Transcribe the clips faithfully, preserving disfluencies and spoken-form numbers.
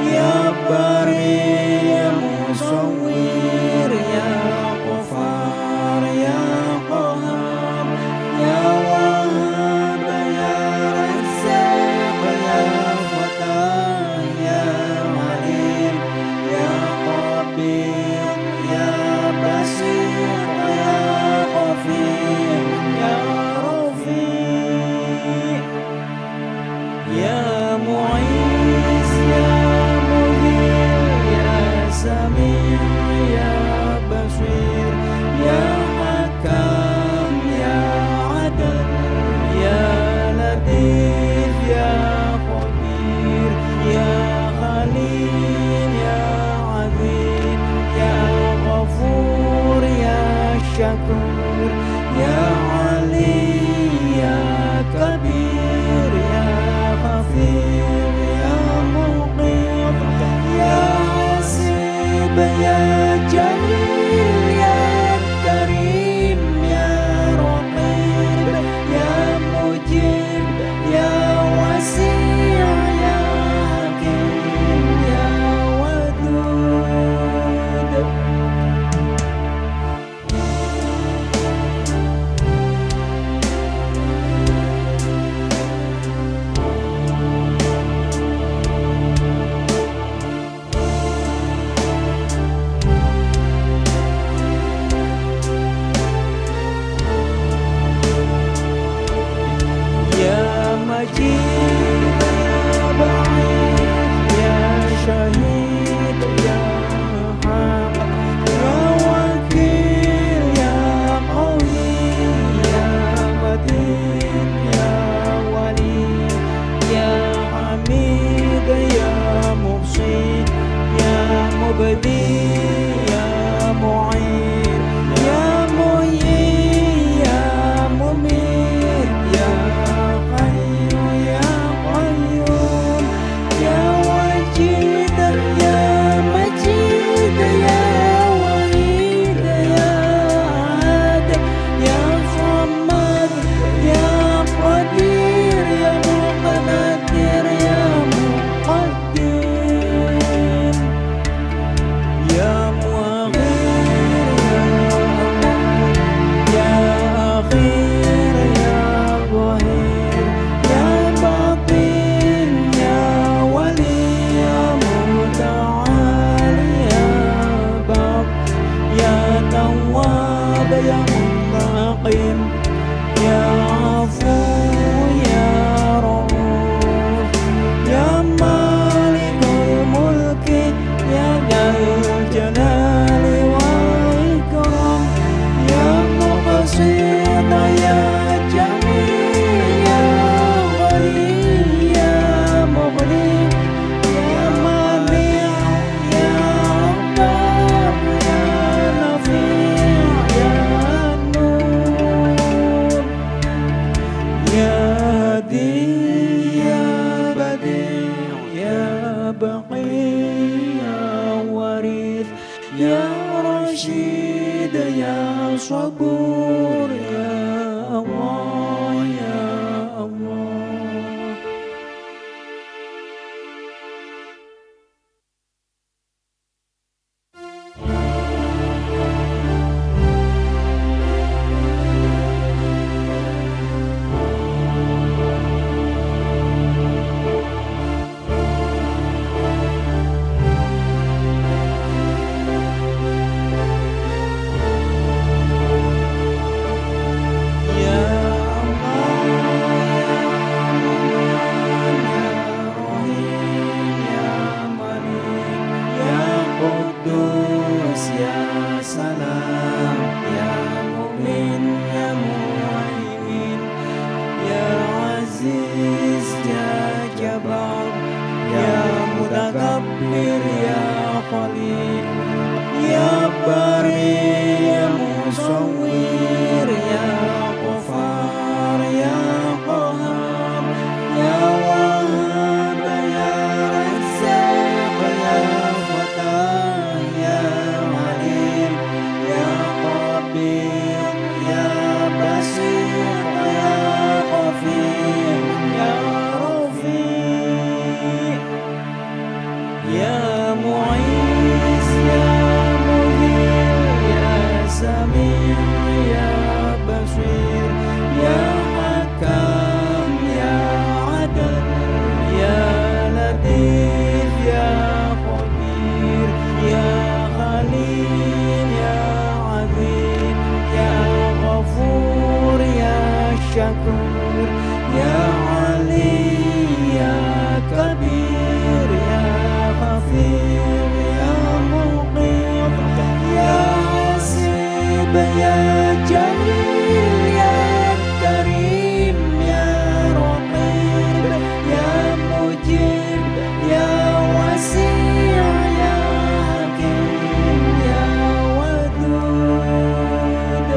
Ya Bari ya Musawwir ya Ghafar ya Qahhar ya Wahhab ya Razzaq ya Fatah ya Alim ya Qabir ya Basir ya Ghafir ya Rafi' ya Mu'izz ya Mudhil ya Sami' ya Basir ya Hakam ya Adil ya Latif ya Khabir ya Khalil ya Azim ya Ghafur ya Syakur ya Ali ya Kabir ya Khafir ya Muqit ya Hasib ya Jamil ya Karim ya Raqib ya Mujib ya Wasi' ya Hakim ya Wadud. Ya Majid ya Ba'id ya Syahid ya Haq ya Wakil ya Qawi ya Matin ya Wali ya Hamid ya Muhsin ya Mubdi ya Mu'in ya Muhyi ya Mumit ya Hayyu ya Qayyum ya Wajid ya Majid ya Wahid ya Ahad ya Samad ya Qadir ya Muqtadir ya Muqaddim ya Muakhir ya Akhir ya Zahir ya Batin ya Wali ya Muta'al ya Bab ya Tawwab ya Muntaqim ya Afu ya Rauf ya Malikul Mulki ya Dzal Jalali wal Ikram ya Muqsit ya Jamil ya Ghani ya Mughni ya Mani' ya Rabbab ya Nafi' ya Nur ya Hadi ya Badi' ya Baqi ya Warith ya Rashid ya Sabur ya Allah ya Allah. Ya Mutakabbir ya Khalil ya Bari ya Musawwir ya Ghafar ya Qahhar ya Wahhab ya Razzaq ya Fatah ya Alim ya Qabir ya Basir ya Ghafir ya Rafi' Ya Mu'izz ya Mudhil ya Sami' ya Basir ya Hakam ya Adil ya Latif ya Khabir ya Khalil ya Azim ya Ghafur ya Syakur ya Ali ya Kabir ya Khafir ya Muqit ya Hasib ya Jamil ya Karim ya Raqib ya Mujib ya Wasi' ya Hakim ya Wadud.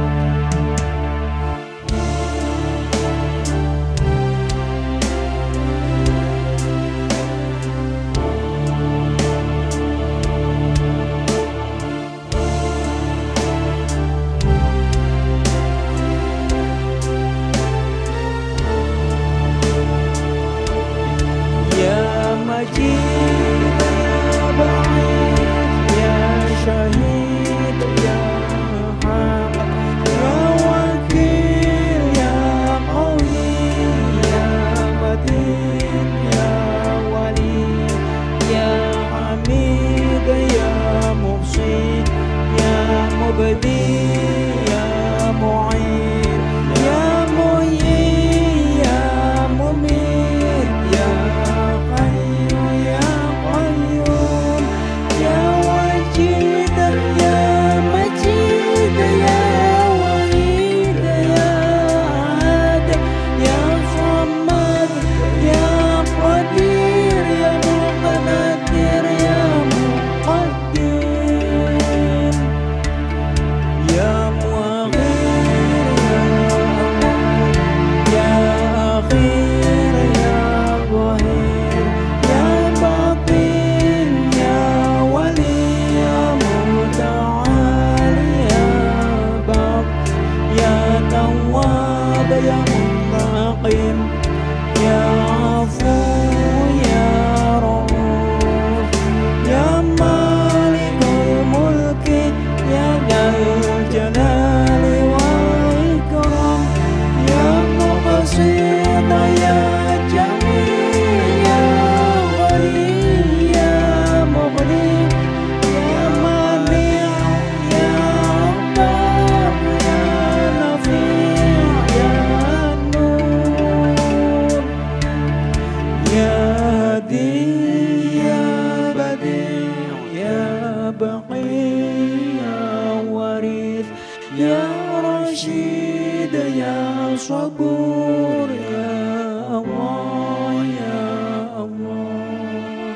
Ya Majid ya Ba'id ya Syahid ya Haq ya Wakil ya Qawi ya Matin ya Wali ya Hamid ya Muhsin ya Mubdi ya Mu'in ya Muhyi ya Mumit ya Hayyu ya Qayyum ya Wajid ya Majid ya Wahid ya Ahad ya Samad ya Qadir ya Muqtadir ya Muqaddim ya Muakhir ya Akhir ya Zahir ya Batin ya Wali ya Muta'al ya Baq ya Tawwab ya Muntaqim ya Afu ya Rauf ya Malikul Mulki ya Dzal Jalali wal Ikram ya Muqsit ya Jamil ya Ghani ya Mughni ya Mani' ya Rabbah ya Nafi' ya Nur ya Hadi ya Badi' ya Baqi ya Warith ya Rashid ya Sabur ya Allah ya Allah.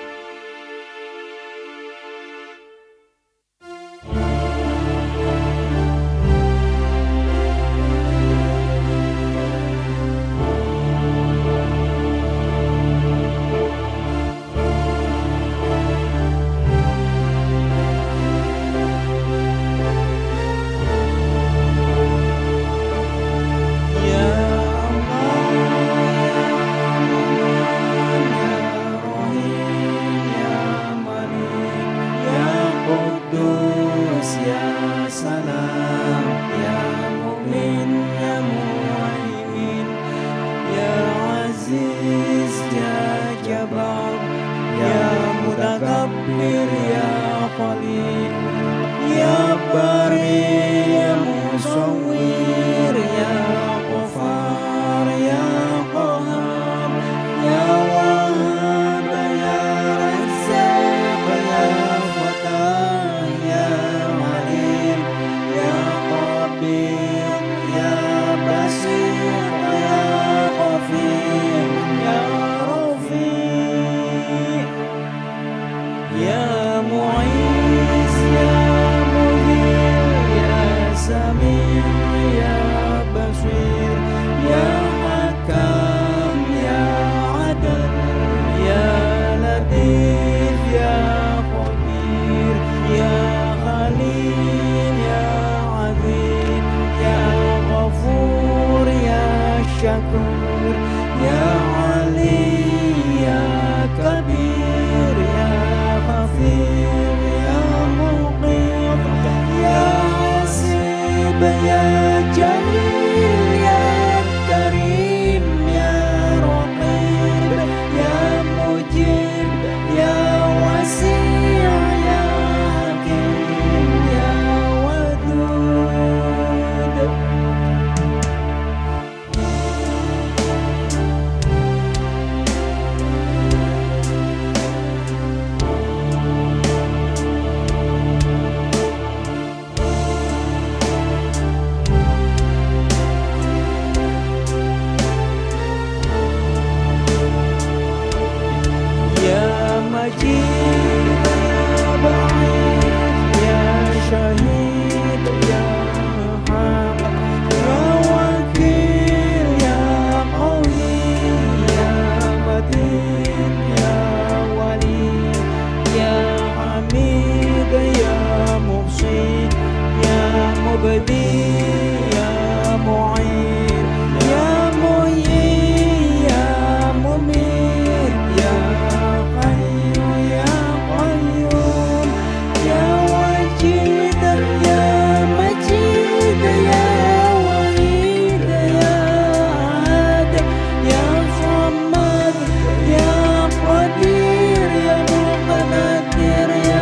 Ya Mutakabbir ya Khalil ya Bari ya Musawwir ya Ghafar ya Qahhar ya Wahhab ya Razzaq ya Fatah ya Alim ya Qabir ya Basir ya Ghafir ya Rafi' ya Mu'izz ya Mudhil ya Sami' ya Basir ya Hakam ya Adil ya Latif ya Khabir ya Khalil ya Azim ya Ghafur ya Syakur ya Ali ya Kabir مجيد يا بعيد يا شهيد يا حق يا وكيل يا قوي يا متين يا ولي يا حميد يا محسن يا مبدي يا معين يا محيي يا مميت يا حي يا قيوم يا وجيد يا مجيد يا وحيد يا أحد يا صمد يا قدير يا مقتدر يا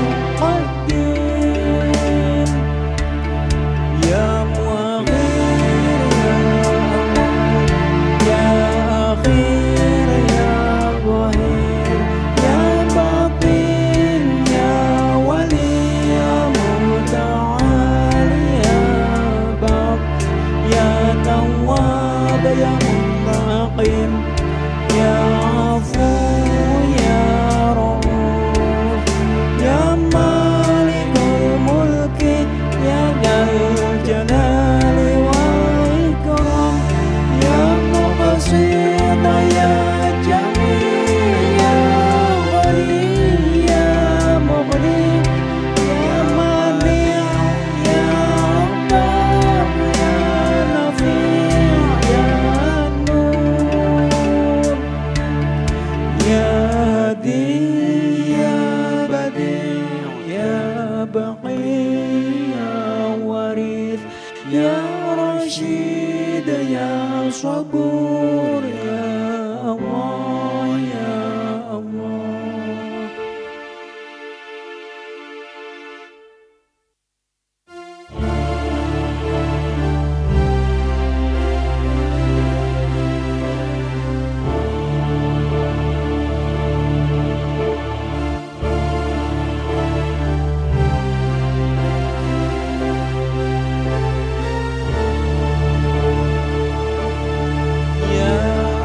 مقدم يا مؤخر يا أخير يا ظهير يا باطن يا ولي يا متعال يا باب يا تواب يا منتقم يا عفو يا رؤوف يا مالك الملك يا ذا الجلال والإكرام يا مقسط يا جميل يا غني يا مغني يا مانع يا غفار يا نفيع يا نور يا هادي يا بديع يا بقي يا وريث يا رشيد يا صبور يا الله يا الله يا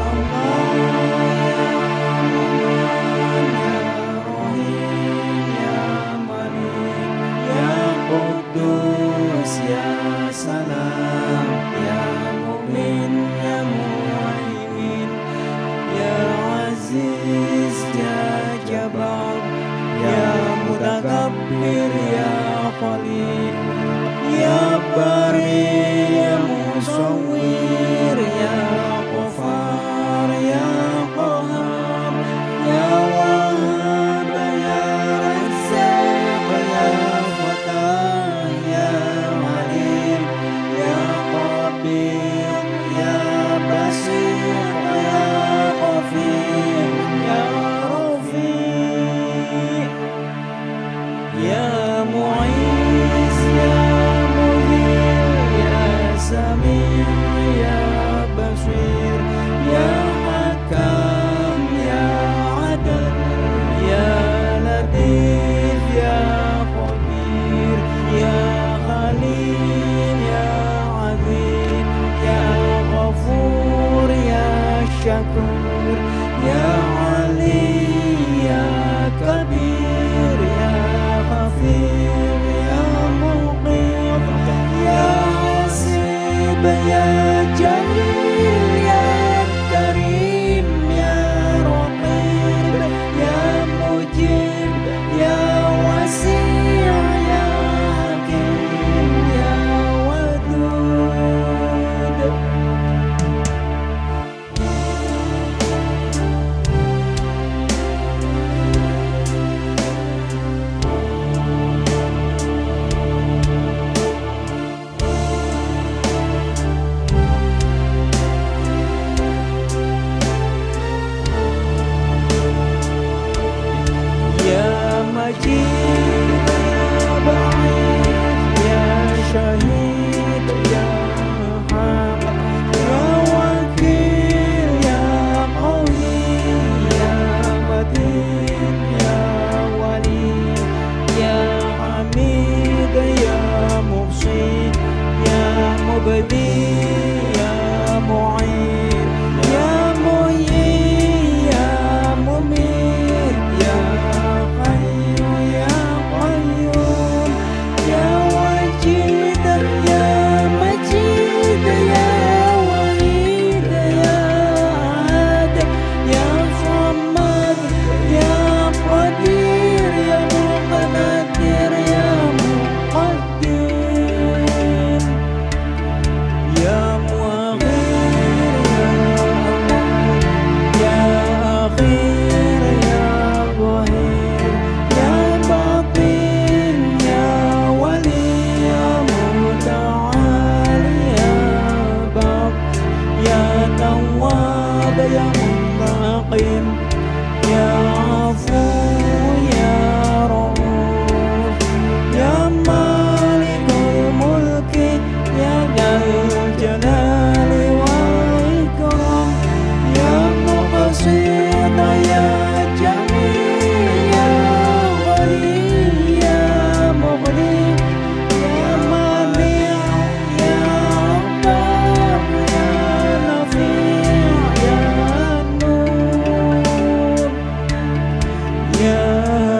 متكبر يا خليل يا باري يا مصور يا غفار يا قهار يا وهاب يا رزاق يا فتاح يا عليم يا قبير يا بصير يا غفير يا رفيق يا معيز يا مذل يا سميع يا بصير يا حكم يا عدل يا لطيف يا خبير يا خليل يا عظيم يا غفور يا شكور يا علي يا كبير يا خفيف يا مقيت يا حسيب يا جليل يا كريم يا رقيب يا مجيب يا وسيع يا حكيم يا ودود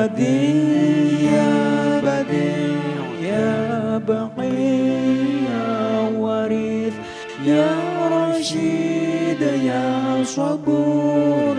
هادي يا بديع يا بقي يا وريث يا رشيد يا صبور